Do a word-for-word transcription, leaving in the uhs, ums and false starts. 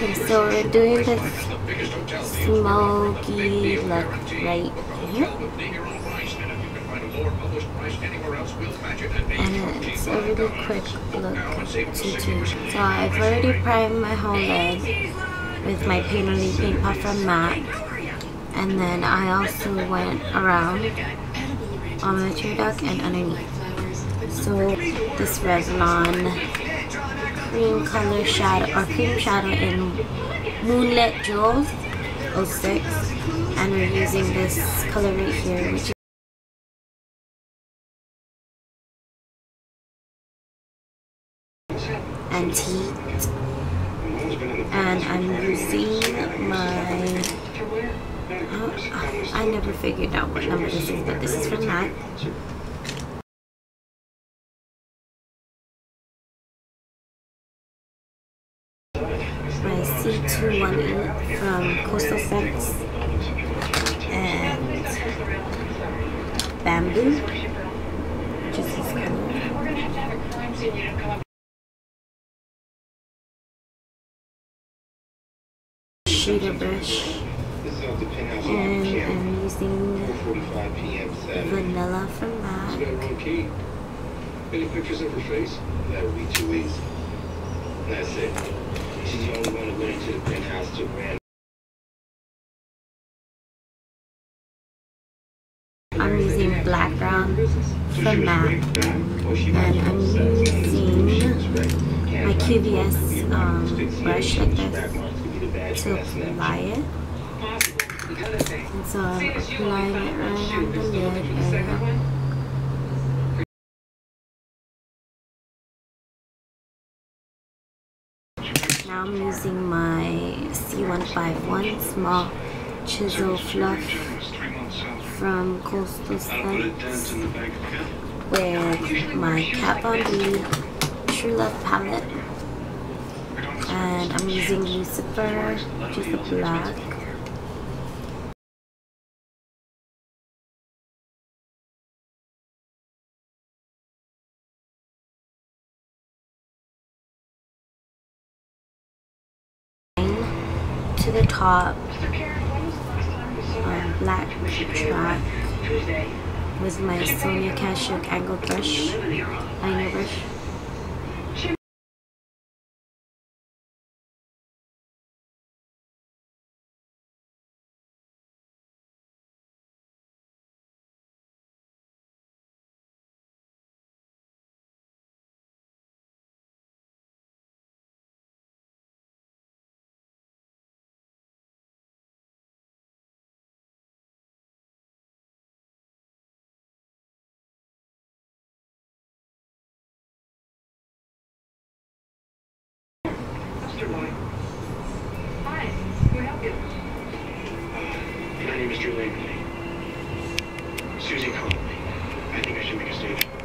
Okay, so we're doing this smoky look right here. And it's a really quick look to do. So I've already primed my whole lid with my Paint Only Paint Pot from MAC. And then I also went around on the tear duct and underneath. So this Revlon cream color shadow or cream shadow in Moonlit Jewels oh six, and we're using this color right here, which is Antique, and I'm using my oh, I never figured out what number this is, but this is from MAC. My C two eighteen from Coastal Scents and Bamboo, which is this color. Shader brush, and I'm using Vanilla from MAC. Any pictures of her face? That would be too easy. That's it. She's the only one who went into the penthouse to brand. I'm using black ground from MAC, and I'm using my Q V S um, brush like this to apply it. And so I'm applying it right on the lid area. Now I'm using my C one fifty-one small chisel fluff from Coastal Scents with my Kat Von D True Love palette, and I'm using Lucifer, which is the black. To the top, um, black track with my Sonia Kashuk angle brush, liner brush. Hi, can I help you? My name is Drew Lane. Susie called me. I think I should make a statement.